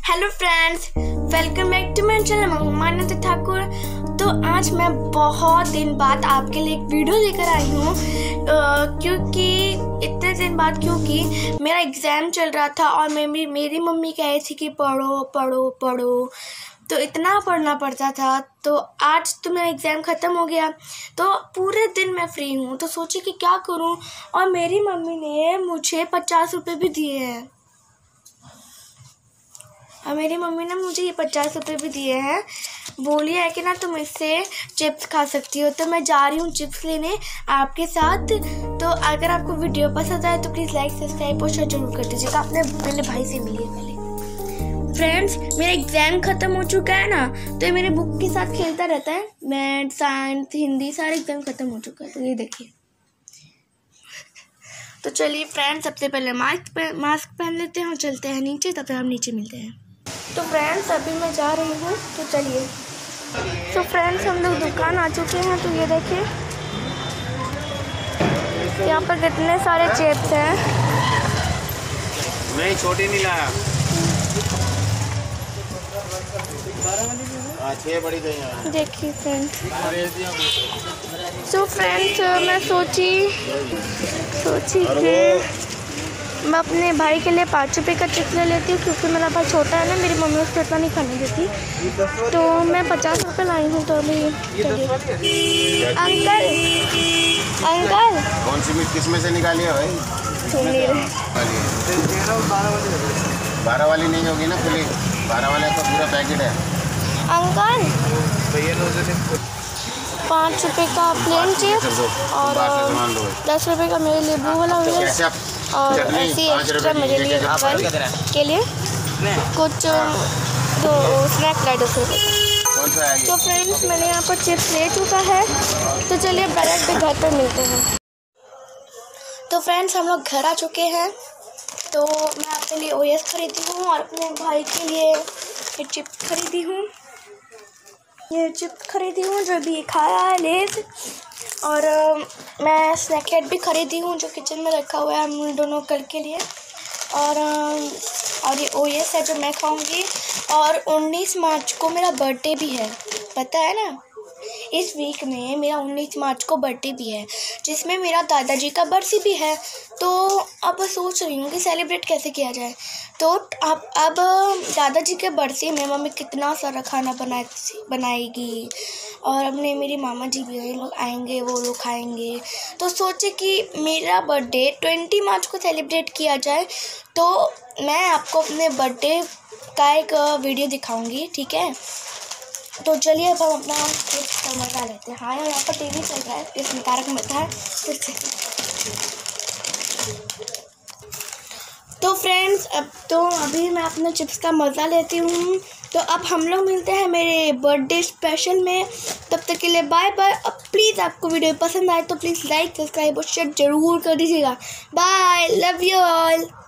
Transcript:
Hello friends, welcome back to my channel Manyata Thakur. तो आज मैं बहुत दिन बाद आपके लिए एक वीडियो लेकर आई हूँ क्योंकि इतने दिन बाद क्योंकि मेरा एग्ज़ाम चल रहा था और मेरी मम्मी कह रही थी कि पढ़ो पढ़ो पढ़ो, तो इतना पढ़ना पड़ता था। तो आज तो मेरा एग्ज़ाम ख़त्म हो गया, तो पूरे दिन मैं फ्री हूँ, तो सोची कि क्या करूँ। और मेरी मम्मी ने मुझे 50 रुपये भी दिए हैं और मेरी मम्मी ने मुझे ये 50 रुपये भी दिए हैं। बोली है कि ना तुम इससे चिप्स खा सकती हो, तो मैं जा रही हूँ चिप्स लेने आपके साथ। तो अगर आपको वीडियो पसंद आए तो प्लीज़ लाइक सब्सक्राइब और शेयर जरूर कर दीजिएगा। अपने पहले भाई से मिलिए पहले। फ्रेंड्स, मेरा एग्ज़ाम ख़त्म हो चुका है ना, तो ये मेरे बुक के साथ खेलता रहता है। मैथ, साइंस, हिंदी सारे एग्ज़ाम ख़त्म हो चुका है, तो ये देखिए। तो चलिए फ्रेंड्स, सबसे पहले मास्क पहन लेते हैं और चलते हैं नीचे, तब तक हम नीचे मिलते हैं। तो फ्रेंड्स, अभी मैं जा रही हूँ, तो चलिए। तो फ्रेंड्स, हम लोग दुकान आ चुके हैं, तो ये देखिए यहाँ पर कितने सारे चिप्स हैं। नहीं, छोटी नहीं लाया। बड़ी देखिए फ्रेंड्स। तो फ्रेंड्स, मैं सोची कि मैं अपने भाई के लिए 5 रुपये का चिप्स ले लेती हूँ, क्योंकि मेरा भाई छोटा है ना, मेरी मम्मी उसको इतना नहीं खाने देती। तो मैं 50 रुपये लाई हूँ। तो अभी अंकल कौन सी किस में से निकाली है भाई? सुन नहीं रहे। 12 वाली नहीं होगी ना खुली? 12 वाले का पूरा पैकेट है अंकल। 5 रुपये का प्लेन चिप्स और 10 रुपये का मेरे लिए ब्लू वाला हुआ, और ऐसी एक्स्ट्रा मेरे लिए के लिए कुछ तो स्नैक लाइट 10 रुपये। तो फ्रेंड्स, मैंने यहाँ पर चिप्स ले चुका है, तो चलिए डायरेक्ट घर पर मिलते हैं। तो फ्रेंड्स, हम लोग घर आ चुके हैं। तो मैं अपने लिए ओएस खरीदी हूँ और अपने भाई के लिए ये चिप्स खरीदी हूँ। जो भी खाया है लेज़, और मैं स्नैकेट भी खरीदी हूँ जो किचन में रखा हुआ है हम दोनों कल के लिए। और ये ओएस है जो मैं खाऊंगी। और 19 मार्च को मेरा बर्थडे भी है, पता है ना। इस वीक में मेरा 19 मार्च को बर्थडे भी है, जिसमें मेरा दादाजी का बर्थडे भी है। तो अब सोच रही हूँ कि सेलिब्रेट कैसे किया जाए। तो अब दादाजी के बर्थडे में मम्मी कितना सारा खाना बनाएगी, और अपने मेरी मामा जी भी लोग आएंगे, वो लोग खाएंगे। तो सोचे कि मेरा बर्थडे 20 मार्च को सेलिब्रेट किया जाए। तो मैं आपको अपने बर्थडे का एक वीडियो दिखाऊंगी, ठीक है। तो चलिए अब हम अपना मज़ा लेते हैं। हाँ, यहाँ पर टीवी चल रहा है, इसमें तारक मेहता है। तो फ्रेंड्स, अभी मैं अपने चिप्स का मज़ा लेती हूँ। तो अब हम लोग मिलते हैं मेरे बर्थडे स्पेशल में। तब तक के लिए बाय बाय। अब प्लीज़ आपको वीडियो पसंद आए तो प्लीज़ लाइक सब्सक्राइब और शेयर जरूर कर दीजिएगा। Bye, love you all.